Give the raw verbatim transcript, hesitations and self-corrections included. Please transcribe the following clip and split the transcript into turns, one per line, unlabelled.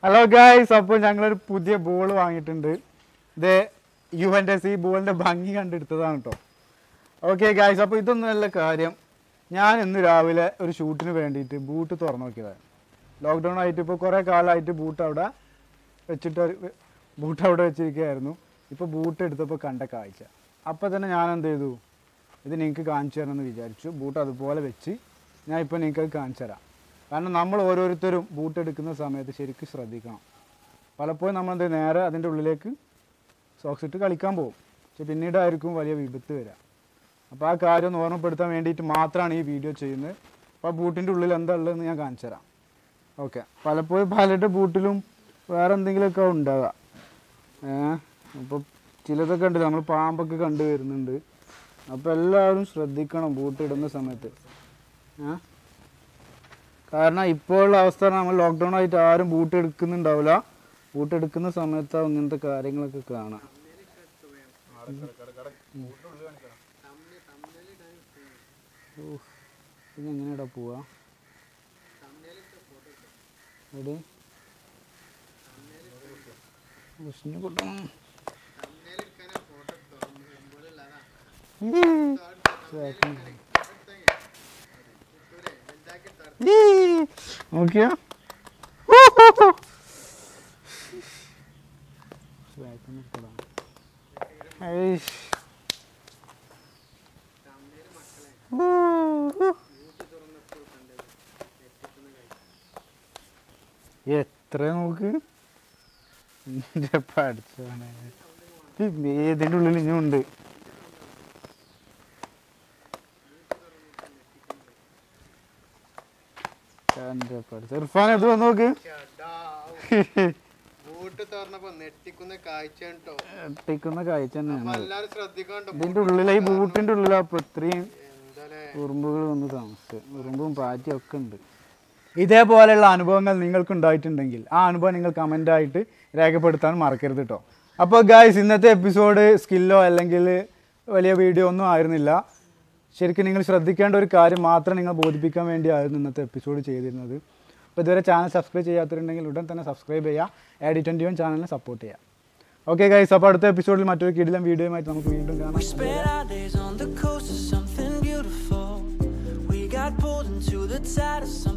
Hello guys, അപ്പോൾ ഞങ്ങളൊരു പുതിയ ബോൾ വാങ്ങിയിട്ടുണ്ട്. ഇത് യുവൻ്റെ സി ബോളിൻ്റെ ഭംഗി കണ്ടെടുത്തതാണ് കേട്ടോ. ഓക്കെ ഗായ്സ്, അപ്പോൾ ഇതൊന്നും നല്ല കാര്യം. ഞാൻ ഇന്ന് രാവിലെ ഒരു ഷൂട്ടിന് വേണ്ടിയിട്ട് ബൂട്ട് തുറന്നു നോക്കിയതാണ്. ലോക്ക്ഡൗൺ ആയിട്ട് ഇപ്പോൾ കുറേ കാലമായിട്ട് ബൂട്ട് അവിടെ വെച്ചിട്ട് ബൂട്ട് അവിടെ വെച്ചിരിക്കുകയായിരുന്നു. ഇപ്പോൾ ബൂട്ട് എടുത്തപ്പോൾ കണ്ട കാഴ്ച. അപ്പോൾ തന്നെ ഞാൻ എന്ത് ചെയ്തു, ഇത് നിങ്ങൾക്ക് കാണിച്ചു തരണമെന്ന് വിചാരിച്ചു. ബൂട്ട് അതുപോലെ വെച്ച് ഞാൻ ഇപ്പോൾ നിങ്ങൾക്കത് കാണിച്ചു തരാം. കാരണം നമ്മൾ ഓരോരുത്തരും ബൂട്ട് എടുക്കുന്ന സമയത്ത് ശരിക്കും ശ്രദ്ധിക്കണം. പലപ്പോഴും നമ്മളെന്ത് നേരെ അതിൻ്റെ ഉള്ളിലേക്ക് സോക്സ് ഇട്ട് കളിക്കാൻ പോകും. പക്ഷെ പിന്നീടായിരിക്കും വലിയ വിപത്ത് വരിക. അപ്പോൾ ആ കാര്യം ഒന്ന് ഓർമ്മപ്പെടുത്താൻ വേണ്ടിയിട്ട് മാത്രമാണ് ഈ വീഡിയോ ചെയ്യുന്നത്. അപ്പോൾ ആ ബൂട്ടിൻ്റെ ഉള്ളിൽ എന്താ ഉള്ളതെന്ന് ഞാൻ കാണിച്ചു തരാം. ഓക്കെ, പലപ്പോഴും പലരുടെ ബൂട്ടിലും വേറെ എന്തെങ്കിലുമൊക്കെ ഉണ്ടാകുക. ഏഹ് അപ്പോൾ ചിലതൊക്കെ ഉണ്ട്, നമ്മൾ പാമ്പൊക്കെ കണ്ടു വരുന്നുണ്ട്. അപ്പോൾ എല്ലാവരും ശ്രദ്ധിക്കണം ബൂട്ട് ഇടുന്ന സമയത്ത്. ഏഹ് കാരണം ഇപ്പോഴുള്ള അവസ്ഥ നമ്മൾ ലോക്ക്ഡൗൺ ആയിട്ട് ആരും ബൂട്ട് എടുക്കുന്നുണ്ടാവില്ല. ബൂട്ട് എടുക്കുന്ന സമയത്ത് ഇങ്ങനത്തെ കാര്യങ്ങളൊക്കെ കാണാം. പിന്നെ എങ്ങനെയാടാ പോവാ എവിടെ വിഷ്ണു കൂട്ടണം. നോക്കിയാ എത്ര നോക്ക് പഠിച്ചാണ്. ഇതിൻ്റെ ഉള്ളിൽ ഇനിയും ഉണ്ട്. ഇർഫാൻ ഇത് വന്ന് നോക്ക്. ഞെട്ടിക്കുന്ന കാഴ്ച തന്നെയാണ്. ഇതിന്റെ ഉള്ളിൽ ഈ ബൂട്ടിന്റെ ഉള്ളിലാ ഇപ്പൊ ഇത്രയും ഉറുമ്പുകൾ വന്ന് താമസിച്ചത്. ഉറുമ്പും പാറ്റിയും ഒക്കെ ഉണ്ട്. ഇതേപോലെയുള്ള അനുഭവങ്ങൾ നിങ്ങൾക്ക് ഉണ്ടായിട്ടുണ്ടെങ്കിൽ ആ അനുഭവം നിങ്ങൾ കമൻ്റായിട്ട് രേഖപ്പെടുത്താൻ മറക്കരുത് കേട്ടോ. അപ്പോൾ ഗായ്സ്, ഇന്നത്തെ എപ്പിസോഡ് സ്കില്ലോ അല്ലെങ്കിൽ വലിയ വീഡിയോ ഒന്നും ആയിരുന്നില്ല. ശരിക്കും നിങ്ങൾ ശ്രദ്ധിക്കേണ്ട ഒരു കാര്യം മാത്രം നിങ്ങൾ ബോധിപ്പിക്കാൻ വേണ്ടിയായിരുന്നു ഇന്നത്തെ എപ്പിസോഡ് ചെയ്തിരുന്നത്. അപ്പോൾ ഇതുവരെ ചാനൽ സബ്സ്ക്രൈബ് ചെയ്യാത്തവരുണ്ടെങ്കിൽ ഉടൻ തന്നെ സബ്സ്ക്രൈബ് ചെയ്യുക. എ ഡി ട്വൻറ്റി വൺ ചാനലിനെ സപ്പോർട്ട് ചെയ്യുക. ഓക്കെ ഗൈസ്, അപ്പോൾ അടുത്ത എപ്പിസോഡിൽ മറ്റൊരു കിടിലം വീഡിയോയുമായിട്ട് നമുക്ക് വീണ്ടും കാണാം.